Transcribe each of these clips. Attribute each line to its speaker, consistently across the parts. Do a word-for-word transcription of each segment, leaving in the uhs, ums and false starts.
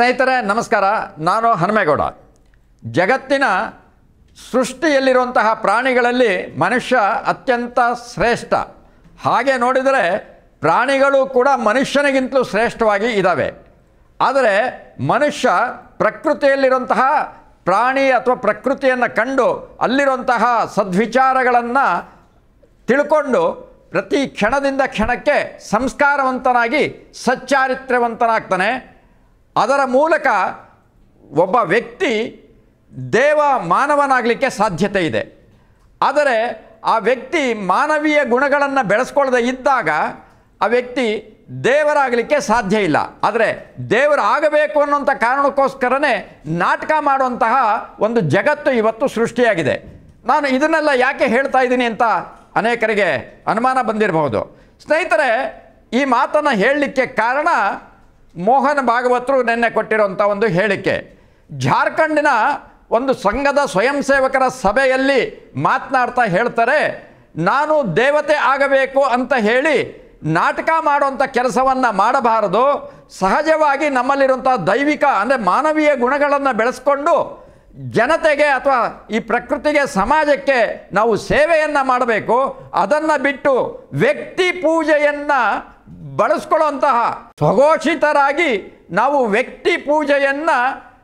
Speaker 1: ಸ್ನೇಹಿತರೆ ನಮಸ್ಕಾರ, ನಾನು ಹನುಮೇಗೌಡ. ಜಗತ್ತಿನ ಸೃಷ್ಟಿಯಲ್ಲಿರುವಂತಹ ಪ್ರಾಣಿಗಳಲ್ಲಿ ಮನುಷ್ಯ ಅತ್ಯಂತ ಶ್ರೇಷ್ಠ. ಹಾಗೆ ನೋಡಿದರೆ ಪ್ರಾಣಿಗಳು ಕೂಡ ಮನುಷ್ಯನಿಗಿಂತಲೂ ಶ್ರೇಷ್ಠವಾಗಿ ಇದ್ದಾವೆ. ಆದರೆ ಮನುಷ್ಯ ಪ್ರಕೃತಿಯಲ್ಲಿರುವಂತಹ ಪ್ರಾಣಿ ಅಥವಾ ಪ್ರಕೃತಿಯನ್ನು ಕಂಡು ಅಲ್ಲಿರುವಂತಹ ಸದ್ವಿಚಾರಗಳನ್ನು ತಿಳ್ಕೊಂಡು ಪ್ರತಿ ಕ್ಷಣದಿಂದ ಕ್ಷಣಕ್ಕೆ ಸಂಸ್ಕಾರವಂತನಾಗಿ ಸಚ್ಚಾರಿತ್ರ್ಯವಂತನಾಗ್ತಾನೆ. ಅದರ ಮೂಲಕ ಒಬ್ಬ ವ್ಯಕ್ತಿ ದೇವ ಮಾನವನಾಗಲಿಕ್ಕೆ ಸಾಧ್ಯತೆ ಇದೆ. ಆದರೆ ಆ ವ್ಯಕ್ತಿ ಮಾನವೀಯ ಗುಣಗಳನ್ನು ಬೆಳೆಸ್ಕೊಳ್ಳದೆ ಇದ್ದಾಗ ಆ ವ್ಯಕ್ತಿ ದೇವರಾಗಲಿಕ್ಕೆ ಸಾಧ್ಯ ಇಲ್ಲ. ಆದರೆ ದೇವರಾಗಬೇಕು ಅನ್ನೋಂಥ ಕಾರಣಕ್ಕೋಸ್ಕರನೇ ನಾಟಕ ಮಾಡುವಂತಹ ಒಂದು ಜಗತ್ತು ಇವತ್ತು ಸೃಷ್ಟಿಯಾಗಿದೆ. ನಾನು ಇದನ್ನೆಲ್ಲ ಯಾಕೆ ಹೇಳ್ತಾ ಇದ್ದೀನಿ ಅಂತ ಅನೇಕರಿಗೆ ಅನುಮಾನ ಬಂದಿರಬಹುದು. ಸ್ನೇಹಿತರೆ, ಈ ಮಾತನ್ನು ಹೇಳಲಿಕ್ಕೆ ಕಾರಣ ಮೋಹನ್ ಭಾಗವತರು ನಿನ್ನೆ ಕೊಟ್ಟಿರುವಂಥ ಒಂದು ಹೇಳಿಕೆ. ಜಾರ್ಖಂಡಿನ ಒಂದು ಸಂಘದ ಸ್ವಯಂ ಸೇವಕರ ಸಭೆಯಲ್ಲಿ ಮಾತನಾಡ್ತಾ ಹೇಳ್ತಾರೆ, ನಾನು ದೇವತೆ ಆಗಬೇಕು ಅಂತ ಹೇಳಿ ನಾಟಕ ಮಾಡುವಂಥ ಕೆಲಸವನ್ನು ಮಾಡಬಾರದು. ಸಹಜವಾಗಿ ನಮ್ಮಲ್ಲಿರುವಂಥ ದೈವಿಕ ಅಂದರೆ ಮಾನವೀಯ ಗುಣಗಳನ್ನು ಬೆಳೆಸ್ಕೊಂಡು ಜನತೆಗೆ ಅಥವಾ ಈ ಪ್ರಕೃತಿಗೆ ಸಮಾಜಕ್ಕೆ ನಾವು ಸೇವೆಯನ್ನು ಮಾಡಬೇಕು. ಅದನ್ನು ಬಿಟ್ಟು ವ್ಯಕ್ತಿ ಪೂಜೆಯನ್ನು ಬಳಸ್ಕೊಳ್ಳುವಂತಹ ಸ್ವಘೋಷಿತರಾಗಿ ನಾವು ವ್ಯಕ್ತಿ ಪೂಜೆಯನ್ನು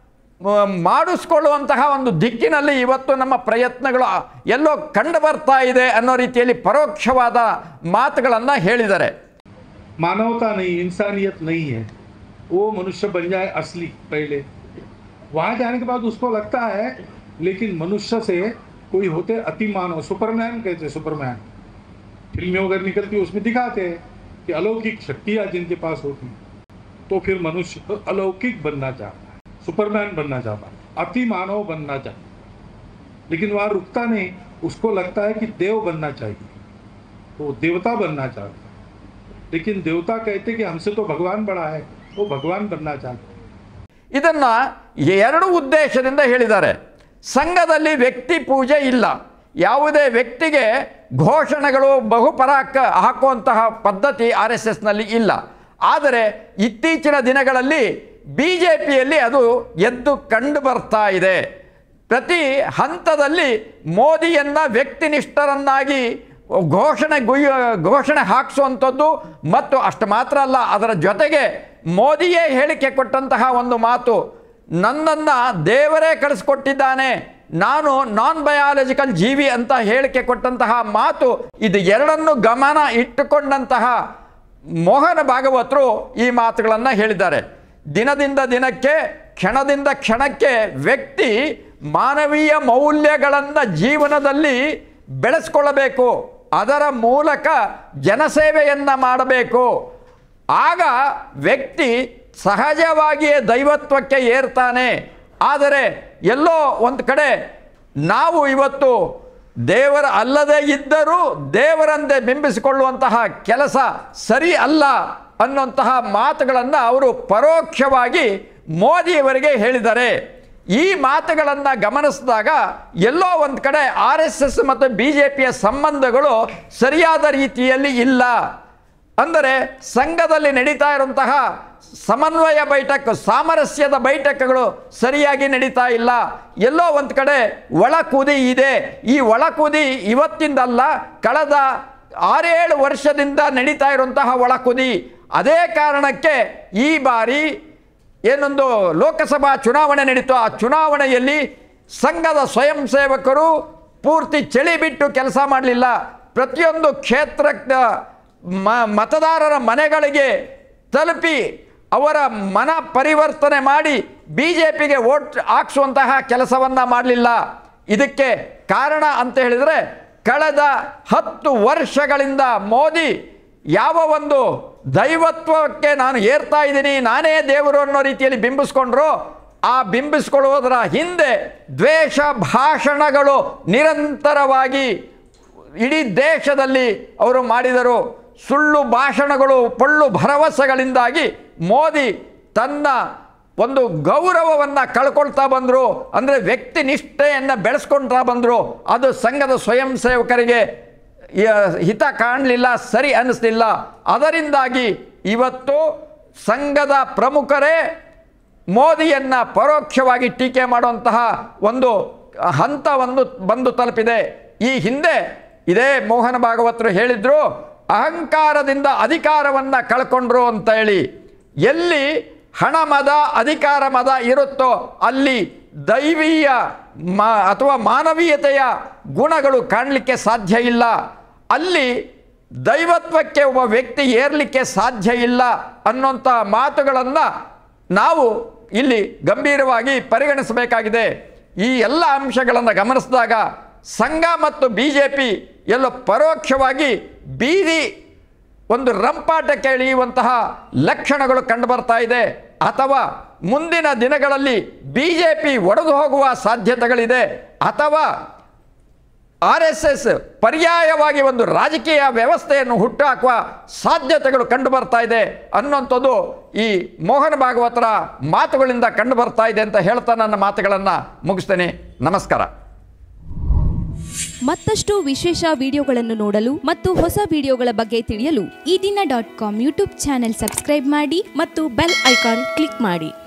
Speaker 1: ಮಾಡಿಸ್ಕೊಳ್ಳುವಂತಹ ಒಂದು ದಿಕ್ಕಿನಲ್ಲಿ ಇವತ್ತು ನಮ್ಮ ಪ್ರಯತ್ನಗಳು ಎಲ್ಲೋ ಕಂಡು ಬರ್ತಾ ಇದೆ ಅನ್ನೋ ರೀತಿಯಲ್ಲಿ ಪರೋಕ್ಷವಾದ ಮಾತುಗಳನ್ನು ಹೇಳಿದ್ದಾರೆ.
Speaker 2: मानवता नहीं, इंसानियत नहीं है, वो मनुष्य बन जाए असली पहले, वहाँ जाने के बाद उसको लगता है लेकिन मनुष्य से कोई होते अति मानव, सुपरमैन कहते, सुपरमैन फिल्में वगैरह निकलती उसमें दिखाते हैं कि अलौकिक शक्तियाँ जिनके पास होती, तो फिर मनुष्य अलौकिक बनना चाहता है, सुपरमैन बनना चाहता, अति मानव बनना चाहता, लेकिन वहाँ रुकता नहीं, उसको लगता है कि देव बनना चाहिए, तो देवता बनना चाहता, लेकिन देवता कहते कि हमसे तो भगवान बड़ा है, वो भगवान बनना चाहता.
Speaker 1: ಇದನ್ನು ಎರಡು ಉದ್ದೇಶದಿಂದ ಹೇಳಿದ್ದಾರೆ. ಸಂಘದಲ್ಲಿ ವ್ಯಕ್ತಿ ಪೂಜೆ ಇಲ್ಲ. ಯಾವುದೇ ವ್ಯಕ್ತಿಗೆ ಘೋಷಣೆಗಳು ಬಹುಪರಾಕ ಹಾಕುವಂತಹ ಪದ್ಧತಿ ಆರ್ ಎಸ್ ಎಸ್ನಲ್ಲಿ ಇಲ್ಲ. ಆದರೆ ಇತ್ತೀಚಿನ ದಿನಗಳಲ್ಲಿ ಬಿ ಜೆ ಪಿಯಲ್ಲಿ ಅದು ಎದ್ದು ಕಂಡು ಬರ್ತಾ ಇದೆ. ಪ್ರತಿ ಹಂತದಲ್ಲಿ ಮೋದಿಯನ್ನು ವ್ಯಕ್ತಿನಿಷ್ಠರನ್ನಾಗಿ ಘೋಷಣೆ ಗುಯ್ಯ ಘೋಷಣೆ ಹಾಕಿಸುವಂಥದ್ದು ಮತ್ತು ಅಷ್ಟು ಮಾತ್ರ ಅಲ್ಲ, ಅದರ ಜೊತೆಗೆ ಮೋದಿಯೇ ಹೇಳಿಕೆ ಕೊಟ್ಟಂತಹ ಒಂದು ಮಾತು, ನನ್ನನ್ನು ದೇವರೇ ಕಳಿಸ್ಕೊಟ್ಟಿದ್ದಾನೆ, ನಾನು ನಾನ್ ಬಯಾಲಜಿಕಲ್ ಜೀವಿ ಅಂತ ಹೇಳಿಕೆ ಕೊಟ್ಟಂತಹ ಮಾತು, ಇದು ಎರಡನ್ನು ಗಮನ ಇಟ್ಟುಕೊಂಡಂತಹ ಮೋಹನ ಭಾಗವತರು ಈ ಮಾತುಗಳನ್ನು ಹೇಳಿದ್ದಾರೆ. ದಿನದಿಂದ ದಿನಕ್ಕೆ ಕ್ಷಣದಿಂದ ಕ್ಷಣಕ್ಕೆ ವ್ಯಕ್ತಿ ಮಾನವೀಯ ಮೌಲ್ಯಗಳನ್ನು ಜೀವನದಲ್ಲಿ ಬೆಳೆಸ್ಕೊಳ್ಳಬೇಕು, ಅದರ ಮೂಲಕ ಜನಸೇವೆಯನ್ನು ಮಾಡಬೇಕು. ಆಗ ವ್ಯಕ್ತಿ ಸಹಜವಾಗಿಯೇ ದೈವತ್ವಕ್ಕೆ ಏರ್ತಾನೆ. ಆದರೆ ಎಲ್ಲೋ ಒಂದು ಕಡೆ ನಾವು ಇವತ್ತು ದೇವರ ಅಲ್ಲದೇ ಇದ್ದರೂ ದೇವರಂತೆ ಬಿಂಬಿಸಿಕೊಳ್ಳುವಂತಹ ಕೆಲಸ ಸರಿ ಅಲ್ಲ ಅನ್ನುವಂತಹ ಮಾತುಗಳನ್ನು ಅವರು ಪರೋಕ್ಷವಾಗಿ ಮೋದಿಯವರಿಗೆ ಹೇಳಿದ್ದಾರೆ. ಈ ಮಾತುಗಳನ್ನು ಗಮನಿಸಿದಾಗ ಎಲ್ಲೋ ಒಂದು ಕಡೆ ಆರ್ ಎಸ್ ಎಸ್ ಮತ್ತು ಬಿ ಜೆ ಪಿಯ ಸಂಬಂಧಗಳು ಸರಿಯಾದ ರೀತಿಯಲ್ಲಿ ಇಲ್ಲ. ಅಂದರೆ ಸಂಘದಲ್ಲಿ ನಡೀತಾ ಇರುವಂತಹ ಸಮನ್ವಯ ಬೈಠಕ್, ಸಾಮರಸ್ಯದ ಬೈಠಕ್ಗಳು ಸರಿಯಾಗಿ ನಡೀತಾ ಇಲ್ಲ. ಎಲ್ಲೋ ಒಂದು ಕಡೆ ಒಳಕುದಿ ಇದೆ. ಈ ಒಳಕುದಿ ಇವತ್ತಿಂದಲ್ಲ, ಕಳೆದ ಆರೇಳು ವರ್ಷದಿಂದ ನಡೀತಾ ಇರುವಂತಹ ಒಳಕುದಿ. ಅದೇ ಕಾರಣಕ್ಕೆ ಈ ಬಾರಿ ಏನೊಂದು ಲೋಕಸಭಾ ಚುನಾವಣೆ ನಡೀತು. ಆ ಚುನಾವಣೆಯಲ್ಲಿ ಸಂಘದ ಸ್ವಯಂ ಸೇವಕರು ಪೂರ್ತಿ ಚಳಿ ಬಿಟ್ಟು ಕೆಲಸ ಮಾಡಲಿಲ್ಲ. ಪ್ರತಿಯೊಂದು ಕ್ಷೇತ್ರ ಮ ಮತದಾರರ ಮನೆಗಳಿಗೆ ತಲುಪಿ ಅವರ ಮನ ಪರಿವರ್ತನೆ ಮಾಡಿ ಬಿ ಜೆ ಪಿಗೆ ವೋಟ್ ಹಾಕ್ಸುವಂತಹ ಕೆಲಸವನ್ನು ಮಾಡಲಿಲ್ಲ. ಇದಕ್ಕೆ ಕಾರಣ ಅಂತ ಹೇಳಿದರೆ, ಕಳೆದ ಹತ್ತು ವರ್ಷಗಳಿಂದ ಮೋದಿ ಯಾವ ಒಂದು ದೈವತ್ವಕ್ಕೆ ನಾನು ಏರ್ತಾ ಇದ್ದೀನಿ, ನಾನೇ ದೇವರು ಅನ್ನೋ ರೀತಿಯಲ್ಲಿ ಬಿಂಬಿಸ್ಕೊಂಡ್ರು, ಆ ಬಿಂಬಿಸ್ಕೊಳ್ಳುವುದರ ಹಿಂದೆ ದ್ವೇಷ ಭಾಷಣಗಳು ನಿರಂತರವಾಗಿ ಇಡೀ ದೇಶದಲ್ಲಿ ಅವರು ಮಾಡಿದರು. ಸುಳ್ಳು ಭಾಷಣಗಳು, ಪೊಳ್ಳು ಭರವಸೆಗಳಿಂದಾಗಿ ಮೋದಿ ತನ್ನ ಒಂದು ಗೌರವವನ್ನು ಕಳ್ಕೊಳ್ತಾ ಬಂದರು. ಅಂದರೆ ವ್ಯಕ್ತಿ ನಿಷ್ಠೆಯನ್ನು ಬೆಳೆಸ್ಕೊಳ್ತಾ ಬಂದರು. ಅದು ಸಂಘದ ಸ್ವಯಂ ಸೇವಕರಿಗೆ ಹಿತ ಕಾಣಲಿಲ್ಲ, ಸರಿ ಅನ್ನಿಸ್ಲಿಲ್ಲ. ಅದರಿಂದಾಗಿ ಇವತ್ತು ಸಂಘದ ಪ್ರಮುಖರೇ ಮೋದಿಯನ್ನು ಪರೋಕ್ಷವಾಗಿ ಟೀಕೆ ಮಾಡುವಂತಹ ಒಂದು ಹಂತವನ್ನು ಬಂದು ತಲುಪಿದೆ. ಈ ಹಿಂದೆ ಇದೇ ಮೋಹನ ಭಾಗವತರು ಹೇಳಿದ್ರು, ಅಹಂಕಾರದಿಂದ ಅಧಿಕಾರವನ್ನು ಕಳ್ಕೊಂಡ್ರು ಅಂತ ಹೇಳಿ. ಎಲ್ಲಿ ಹಣ ಮದ ಅಧಿಕಾರ ಮದ ಇರುತ್ತೋ ಅಲ್ಲಿ ದೈವೀಯ ಮಾ ಅಥವಾ ಮಾನವೀಯತೆಯ ಗುಣಗಳು ಕಾಣಲಿಕ್ಕೆ ಸಾಧ್ಯ ಇಲ್ಲ. ಅಲ್ಲಿ ದೈವತ್ವಕ್ಕೆ ಒಬ್ಬ ವ್ಯಕ್ತಿ ಏರಲಿಕ್ಕೆ ಸಾಧ್ಯ ಇಲ್ಲ ಅನ್ನೋಂಥ ಮಾತುಗಳನ್ನು ನಾವು ಇಲ್ಲಿ ಗಂಭೀರವಾಗಿ ಪರಿಗಣಿಸಬೇಕಾಗಿದೆ. ಈ ಎಲ್ಲ ಅಂಶಗಳನ್ನು ಗಮನಿಸಿದಾಗ ಸಂಘ ಮತ್ತು ಬಿ ಜೆ ಪಿ ಎಲ್ಲೋ ಪರೋಕ್ಷವಾಗಿ ಬೀದಿ ಒಂದು ರಂಪಾಟಕ್ಕೆ ಇಳಿಯುವಂತಹ ಲಕ್ಷಣಗಳು ಕಂಡುಬರ್ತಾ ಇದೆ. ಅಥವಾ ಮುಂದಿನ ದಿನಗಳಲ್ಲಿ ಬಿ ಜೆ ಪಿ ಒಡೆದು ಹೋಗುವ ಸಾಧ್ಯತೆಗಳಿದೆ. ಅಥವಾ ಆರ್ ಎಸ್ ಎಸ್ ಪರ್ಯಾಯವಾಗಿ ಒಂದು ರಾಜಕೀಯ ವ್ಯವಸ್ಥೆಯನ್ನು ಹುಟ್ಟುಹಾಕುವ ಸಾಧ್ಯತೆಗಳು ಕಂಡು ಬರ್ತಾ ಇದೆ ಅನ್ನೋಂಥದ್ದು ಈ ಮೋಹನ ಭಾಗವತರ ಮಾತುಗಳಿಂದ ಕಂಡು ಬರ್ತಾ ಇದೆ ಅಂತ ಹೇಳ್ತಾ ನನ್ನ ಮಾತುಗಳನ್ನು ಮುಗಿಸ್ತೇನೆ. ನಮಸ್ಕಾರ.
Speaker 3: ಮತ್ತಷ್ಟು ವಿಶೇಷ ವಿಡಿಯೋಗಳನ್ನು ನೋಡಲು ಮತ್ತು ಹೊಸ ವಿಡಿಯೋಗಳ ಬಗ್ಗೆ ತಿಳಿಯಲು Ee Dina dot com YouTube channel subscribe ಮಾಡಿ ಮತ್ತು ಬೆಲ್ ಐಕಾನ್ ಕ್ಲಿಕ್ ಮಾಡಿ.